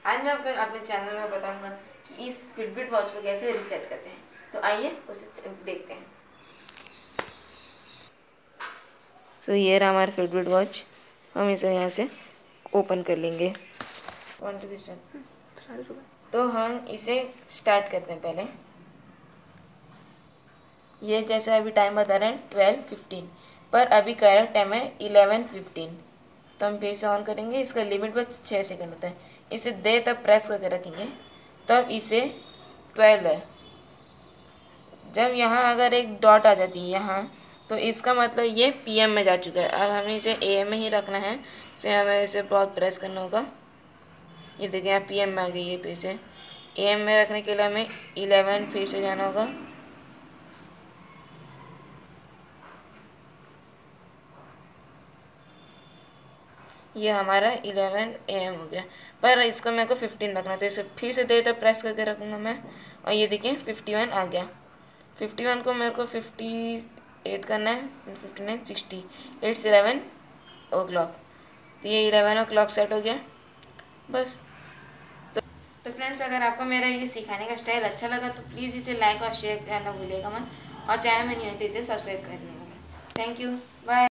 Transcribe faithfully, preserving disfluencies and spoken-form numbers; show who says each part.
Speaker 1: आज मैं आपको अपने चैनल में बताऊंगा कि इस फिटबिट वॉच को कैसे रीसेट करते हैं। तो आइए उसे देखते हैं। सो so, ये रहा हमारा फिटबिट वॉच। हम इसे यहाँ से ओपन कर लेंगे। One two start. तो हम इसे स्टार्ट करते हैं। पहले ये जैसे अभी टाइम बता रहे हैं ट्वेल्व फिफ्टीन, पर अभी करेक्ट टाइम है इलेवन फिफ्टीन। तो हम फिर से ऑन करेंगे। इसका लिमिट बस छः सेकंड होता है। इसे देर तक प्रेस करके रखेंगे तब इसे ट्वेल्व है। जब यहाँ अगर एक डॉट आ जाती है यहाँ, तो इसका मतलब ये पीएम में जा चुका है। अब हमें इसे एएम में ही रखना है। इसे हमें इसे बहुत प्रेस करना होगा। ये देखिए यहाँ पीएम में आ गई है। फिर से एएम में रखने के लिए हमें इलेवन फिर से जाना होगा। ये हमारा इलेवन ए एम हो गया, पर इसको मेरे को फिफ्टीन रखना, तो इसे फिर से देर तक प्रेस करके रखूँगा मैं। और ये देखिए फिफ्टी वन आ गया। फिफ्टी वन को मेरे को फिफ्टी एट करना है। Fifty nine sixty eights eleven o'clock. तो ये इलेवन ओ क्लॉक सेट हो गया बस। तो तो फ्रेंड्स, अगर आपको मेरा ये सिखाने का स्टाइल अच्छा लगा तो प्लीज़ इसे लाइक और शेयर करना भूलिएगा मत। और चैनल में नहीं होती इसे सब्सक्राइब करने का। Thank you, bye.